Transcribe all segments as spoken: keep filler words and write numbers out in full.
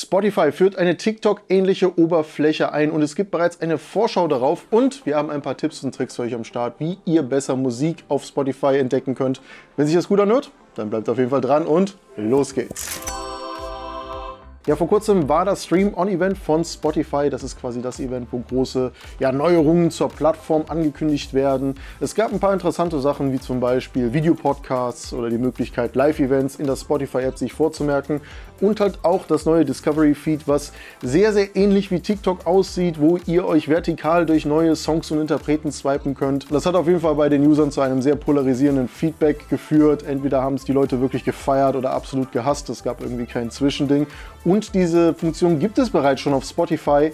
Spotify führt eine TikTok-ähnliche Oberfläche ein und es gibt bereits eine Vorschau darauf und wir haben ein paar Tipps und Tricks für euch am Start, wie ihr besser Musik auf Spotify entdecken könnt. Wenn sich das gut anhört, dann bleibt auf jeden Fall dran und los geht's! Ja, vor kurzem war das Stream-On-Event von Spotify. Das ist quasi das Event, wo große ja, Neuerungen zur Plattform angekündigt werden. Es gab ein paar interessante Sachen, wie zum Beispiel Videopodcasts oder die Möglichkeit, Live-Events in der Spotify-App sich vorzumerken. Und halt auch das neue Discovery-Feed, was sehr, sehr ähnlich wie TikTok aussieht, wo ihr euch vertikal durch neue Songs und Interpreten swipen könnt. Das hat auf jeden Fall bei den Usern zu einem sehr polarisierenden Feedback geführt. Entweder haben es die Leute wirklich gefeiert oder absolut gehasst. Es gab irgendwie kein Zwischending. Und diese Funktion gibt es bereits schon auf Spotify,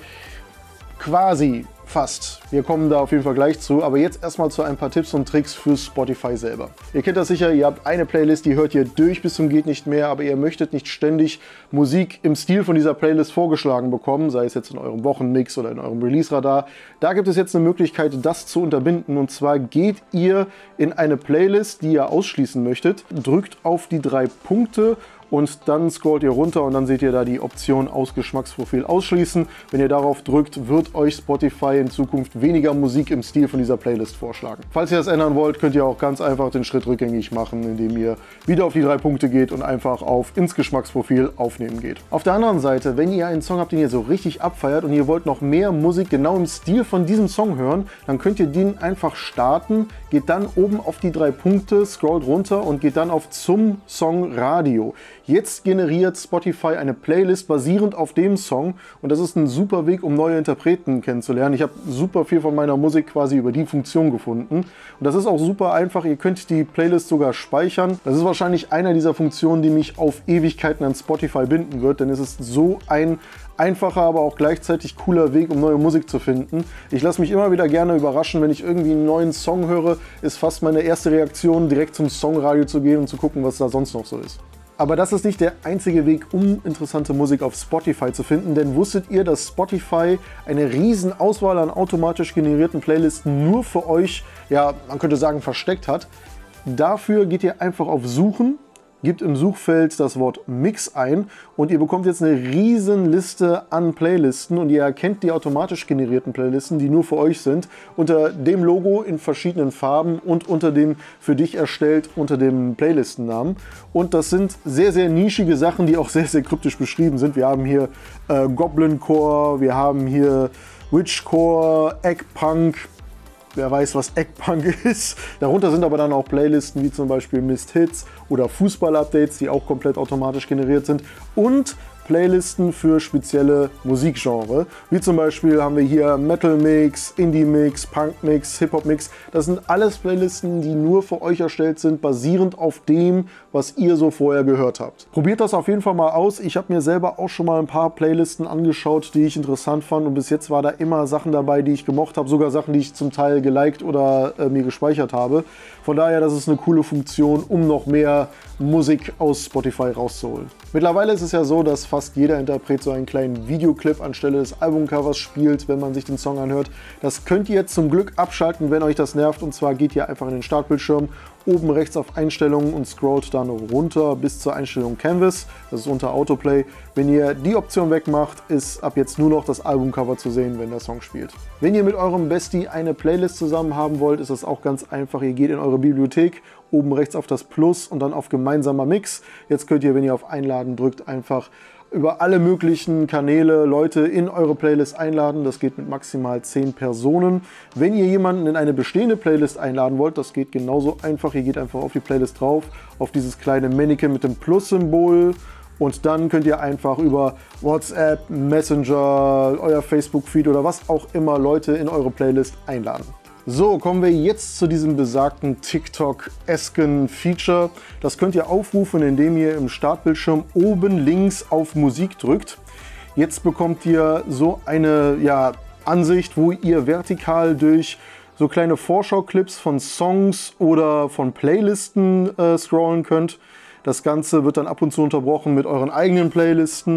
quasi fast. Wir kommen da auf jeden Fall gleich zu, aber jetzt erstmal zu ein paar Tipps und Tricks für Spotify selber. Ihr kennt das sicher, ihr habt eine Playlist, die hört ihr durch bis zum geht nicht mehr, aber ihr möchtet nicht ständig Musik im Stil von dieser Playlist vorgeschlagen bekommen, sei es jetzt in eurem Wochenmix oder in eurem Release-Radar. Da gibt es jetzt eine Möglichkeit, das zu unterbinden, und zwar geht ihr in eine Playlist, die ihr ausschließen möchtet, drückt auf die drei Punkte und dann scrollt ihr runter und dann seht ihr da die Option aus Geschmacksprofil ausschließen. Wenn ihr darauf drückt, wird euch Spotify in Zukunft weniger Musik im Stil von dieser Playlist vorschlagen. Falls ihr das ändern wollt, könnt ihr auch ganz einfach den Schritt rückgängig machen, indem ihr wieder auf die drei Punkte geht und einfach auf ins Geschmacksprofil aufnehmen geht. Auf der anderen Seite, wenn ihr einen Song habt, den ihr so richtig abfeiert und ihr wollt noch mehr Musik genau im Stil von diesem Song hören, dann könnt ihr den einfach starten, geht dann oben auf die drei Punkte, scrollt runter und geht dann auf zum Song Radio. Jetzt generiert Spotify eine Playlist basierend auf dem Song und das ist ein super Weg, um neue Interpreten kennenzulernen. Ich habe super viel von meiner Musik quasi über die Funktion gefunden und das ist auch super einfach. Ihr könnt die Playlist sogar speichern. Das ist wahrscheinlich einer dieser Funktionen, die mich auf Ewigkeiten an Spotify binden wird, denn es ist so ein einfacher, aber auch gleichzeitig cooler Weg, um neue Musik zu finden. Ich lasse mich immer wieder gerne überraschen, wenn ich irgendwie einen neuen Song höre, ist fast meine erste Reaktion, direkt zum Songradio zu gehen und zu gucken, was da sonst noch so ist. Aber das ist nicht der einzige Weg, um interessante Musik auf Spotify zu finden, denn wusstet ihr, dass Spotify eine riesen Auswahl an automatisch generierten Playlisten nur für euch, ja, man könnte sagen, versteckt hat? Dafür geht ihr einfach auf Suchen, gebt im Suchfeld das Wort Mix ein und ihr bekommt jetzt eine riesen Liste an Playlisten und ihr erkennt die automatisch generierten Playlisten, die nur für euch sind, unter dem Logo in verschiedenen Farben und unter dem für dich erstellt unter dem Playlistennamen. Und das sind sehr, sehr nischige Sachen, die auch sehr, sehr kryptisch beschrieben sind. Wir haben hier äh, Goblin Core, wir haben hier Witchcore, Eggpunk. Wer weiß, was Eggpunk ist. Darunter sind aber dann auch Playlisten wie zum Beispiel Mist Hits oder Fußball-Updates, die auch komplett automatisch generiert sind. Und Playlisten für spezielle Musikgenre. Wie zum Beispiel haben wir hier Metal Mix, Indie Mix, Punk Mix, Hip Hop Mix. Das sind alles Playlisten, die nur für euch erstellt sind, basierend auf dem, was ihr so vorher gehört habt. Probiert das auf jeden Fall mal aus. Ich habe mir selber auch schon mal ein paar Playlisten angeschaut, die ich interessant fand und bis jetzt war da immer Sachen dabei, die ich gemocht habe, sogar Sachen, die ich zum Teil geliked oder äh, mir gespeichert habe. Von daher, das ist eine coole Funktion, um noch mehr Musik aus Spotify rauszuholen. Mittlerweile ist es ja so, dass fast jeder Interpret so einen kleinen Videoclip anstelle des Albumcovers spielt, wenn man sich den Song anhört. Das könnt ihr jetzt zum Glück abschalten, wenn euch das nervt, und zwar geht ihr einfach in den Startbildschirm, oben rechts auf Einstellungen und scrollt dann runter bis zur Einstellung Canvas, das ist unter Autoplay. Wenn ihr die Option wegmacht, ist ab jetzt nur noch das Albumcover zu sehen, wenn der Song spielt. Wenn ihr mit eurem Bestie eine Playlist zusammen haben wollt, ist das auch ganz einfach. Ihr geht in eure Bibliothek, oben rechts auf das Plus und dann auf gemeinsamer Mix. Jetzt könnt ihr, wenn ihr auf Einladen drückt, einfach über alle möglichen Kanäle Leute in eure Playlist einladen. Das geht mit maximal zehn Personen. Wenn ihr jemanden in eine bestehende Playlist einladen wollt, das geht genauso einfach. Ihr geht einfach auf die Playlist drauf, auf dieses kleine Männchen mit dem Plus-Symbol. Und dann könnt ihr einfach über WhatsApp, Messenger, euer Facebook-Feed oder was auch immer Leute in eure Playlist einladen. So, kommen wir jetzt zu diesem besagten TikTok-esken Feature. Das könnt ihr aufrufen, indem ihr im Startbildschirm oben links auf Musik drückt. Jetzt bekommt ihr so eine ja, Ansicht, wo ihr vertikal durch so kleine Vorschau-Clips von Songs oder von Playlisten äh, scrollen könnt. Das Ganze wird dann ab und zu unterbrochen mit euren eigenen Playlisten.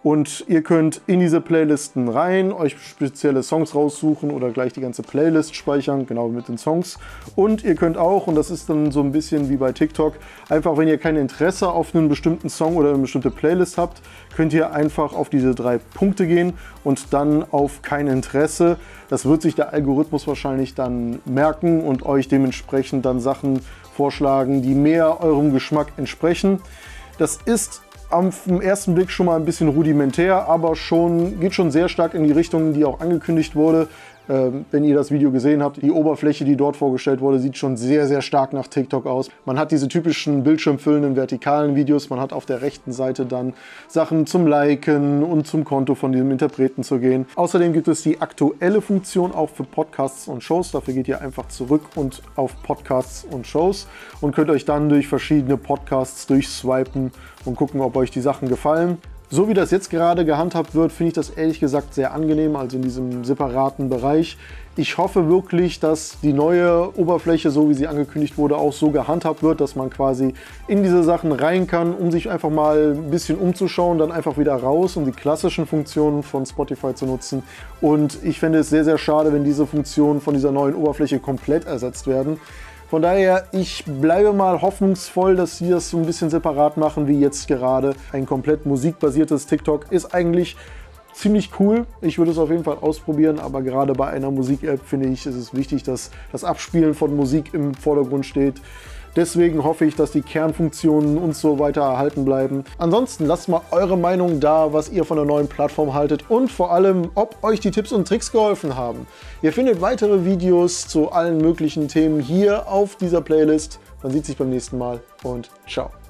Und ihr könnt in diese Playlisten rein, euch spezielle Songs raussuchen oder gleich die ganze Playlist speichern, genau mit den Songs. Und ihr könnt auch, und das ist dann so ein bisschen wie bei TikTok, einfach wenn ihr kein Interesse auf einen bestimmten Song oder eine bestimmte Playlist habt, könnt ihr einfach auf diese drei Punkte gehen und dann auf kein Interesse. Das wird sich der Algorithmus wahrscheinlich dann merken und euch dementsprechend dann Sachen vorschlagen, die mehr eurem Geschmack entsprechen. Das ist auf den ersten Blick schon mal ein bisschen rudimentär, aber schon, geht schon sehr stark in die Richtung, die auch angekündigt wurde. Ähm, wenn ihr das Video gesehen habt, die Oberfläche, die dort vorgestellt wurde, sieht schon sehr, sehr stark nach TikTok aus. Man hat diese typischen bildschirmfüllenden vertikalen Videos, man hat auf der rechten Seite dann Sachen zum Liken und zum Konto von diesem Interpreten zu gehen. Außerdem gibt es die aktuelle Funktion auch für Podcasts und Shows. Dafür geht ihr einfach zurück und auf Podcasts und Shows und könnt euch dann durch verschiedene Podcasts durchswipen und gucken, ob euch die Sachen gefallen. So wie das jetzt gerade gehandhabt wird, finde ich das ehrlich gesagt sehr angenehm, also in diesem separaten Bereich. Ich hoffe wirklich, dass die neue Oberfläche, so wie sie angekündigt wurde, auch so gehandhabt wird, dass man quasi in diese Sachen rein kann, um sich einfach mal ein bisschen umzuschauen, dann einfach wieder raus, um die klassischen Funktionen von Spotify zu nutzen. Und ich fände es sehr, sehr schade, wenn diese Funktionen von dieser neuen Oberfläche komplett ersetzt werden. Von daher, ich bleibe mal hoffnungsvoll, dass sie das so ein bisschen separat machen, wie jetzt gerade. Ein komplett musikbasiertes TikTok ist eigentlich ziemlich cool. Ich würde es auf jeden Fall ausprobieren, aber gerade bei einer Musik-App finde ich, ist es wichtig, dass das Abspielen von Musik im Vordergrund steht. Deswegen hoffe ich, dass die Kernfunktionen und so weiter erhalten bleiben. Ansonsten lasst mal eure Meinung da, was ihr von der neuen Plattform haltet und vor allem, ob euch die Tipps und Tricks geholfen haben. Ihr findet weitere Videos zu allen möglichen Themen hier auf dieser Playlist. Man sieht sich beim nächsten Mal und ciao.